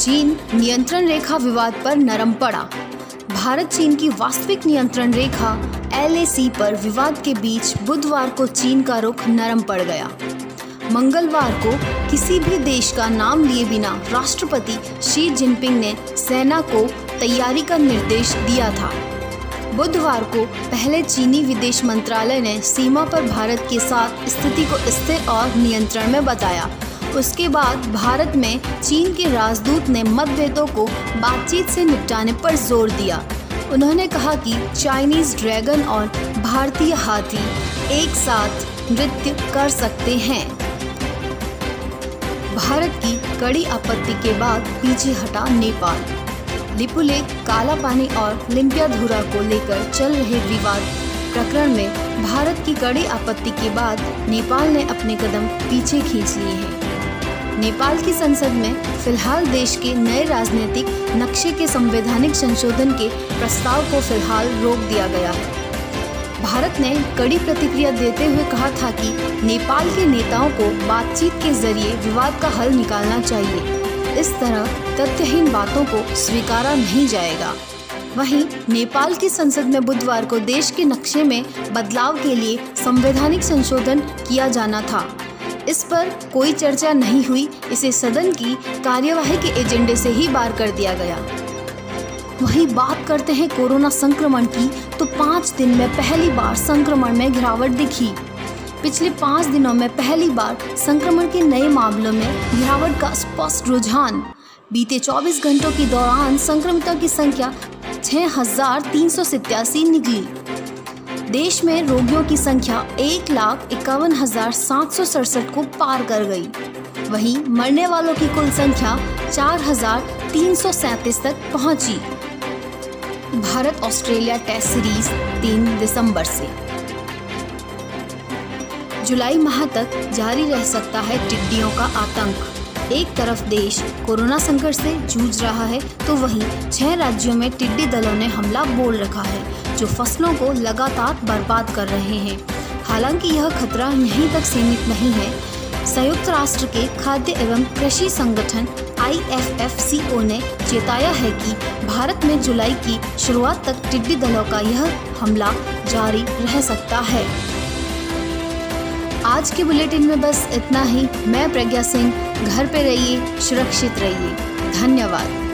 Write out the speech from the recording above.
चीन नियंत्रण रेखा विवाद पर नरम पड़ा। भारत चीन की वास्तविक नियंत्रण रेखा LAC पर विवाद के बीच बुधवार को चीन का रुख नरम पड़ गया। मंगलवार को किसी भी देश का नाम लिए बिना राष्ट्रपति शी जिनपिंग ने सेना को तैयारी का निर्देश दिया था। बुधवार को पहले चीनी विदेश मंत्रालय ने सीमा पर भारत के साथ स्थिति को स्थिर और नियंत्रण में बताया। उसके बाद भारत में चीन के राजदूत ने मतभेदों को बातचीत से निपटाने पर जोर दिया। उन्होंने कहा कि चाइनीज ड्रैगन और भारतीय हाथी एक साथ नृत्य कर सकते हैं। भारत की कड़ी आपत्ति के बाद पीछे हटा नेपाल। लिपुलेख, काला पानी और लिम्पियाधुरा को लेकर चल रहे विवाद प्रकरण में भारत की कड़ी आपत्ति के बाद नेपाल ने अपने कदम पीछे खींच लिए हैं। नेपाल की संसद में फिलहाल देश के नए राजनीतिक नक्शे के संवैधानिक संशोधन के प्रस्ताव को फिलहाल रोक दिया गया है। भारत ने कड़ी प्रतिक्रिया देते हुए कहा था कि नेपाल के नेताओं को बातचीत के जरिए विवाद का हल निकालना चाहिए। इस तरह तथ्यहीन बातों को स्वीकारा नहीं जाएगा। वहीं नेपाल की संसद में बुधवार को देश के नक्शे में बदलाव के लिए संवैधानिक संशोधन किया जाना था। इस पर कोई चर्चा नहीं हुई। इसे सदन की कार्यवाही के एजेंडे से ही बाहर कर दिया गया। वहीं बात करते हैं कोरोना संक्रमण की, तो 5 दिन में पहली बार संक्रमण में गिरावट दिखी। पिछले 5 दिनों में पहली बार संक्रमण के नए मामलों में गिरावट का स्पष्ट रुझान। बीते 24 घंटों के दौरान संक्रमितों की संख्या 6,387 निकली। देश में रोगियों की संख्या 1,51,767 को पार कर गई। वहीं मरने वालों की कुल संख्या 4,337 तक पहुंची। भारत ऑस्ट्रेलिया टेस्ट सीरीज 3 दिसंबर से। जुलाई माह तक जारी रह सकता है टिड्डियों का आतंक। एक तरफ देश कोरोना संकट से जूझ रहा है, तो वहीं 6 राज्यों में टिड्डी दलों ने हमला बोल रखा है, जो फसलों को लगातार बर्बाद कर रहे हैं। हालांकि यह खतरा यहीं तक सीमित नहीं है। संयुक्त राष्ट्र के खाद्य एवं कृषि संगठन IFFCO ने चेताया है कि भारत में जुलाई की शुरुआत तक टिड्डी दलों का यह हमला जारी रह सकता है। आज के बुलेटिन में बस इतना ही। मैं प्रज्ञा सिंह। घर पे रहिए, सुरक्षित रहिए। धन्यवाद।